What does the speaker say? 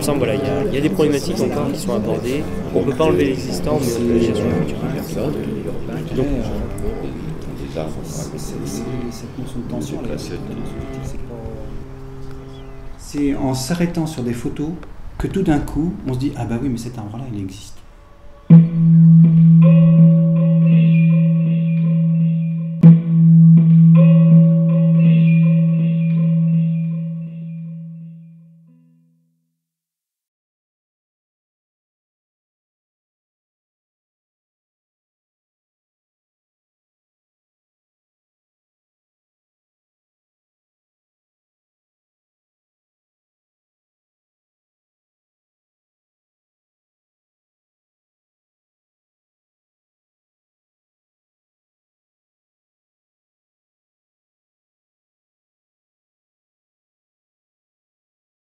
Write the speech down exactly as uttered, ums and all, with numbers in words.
me semble, voilà, il y a, il y a des problématiques encore qui sont abordées. On ne peut pas enlever l'existant, mais on peut agir sur le futur. Donc, cette notion de tension, c'est en s'arrêtant sur des photos que tout d'un coup, on se dit « Ah bah oui, mais cet arbre-là, il existe ».